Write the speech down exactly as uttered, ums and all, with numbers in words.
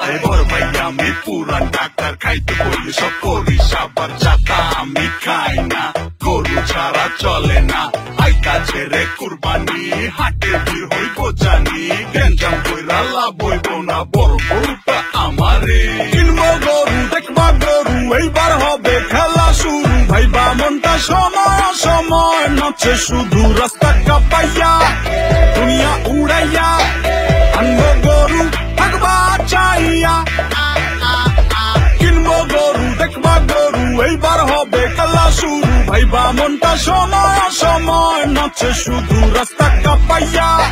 আরে বড় ভাই আমি পুরান ডাক্তার, খাইতে বললে সব করিস আবার যাতা। আমি খাই না, গরু ছাড়া চলে না, আইতা ছেড়ে কুরবানি, হাটে ভিড় হইব জানি, গেঞ্জাম কইরা লাভ হইব না, বড় গরুটা আমারে। কিনবো গরু দেখবা গরু, এইবার হবে খেলা শুরু, ভাইবা মনটা সময় সময় নাচে শুধু রাস্তা কাপাইয়া, দুনিয়া উড়াইয়া, আনবো গরু থাকবা চাইয়া। কিনবো গরু দেখবা গরু, এইবার হবে খেলা শুরু, ভাইবা মনটা সময় সময় নাচে শুধু রাস্তা কাপাইয়া।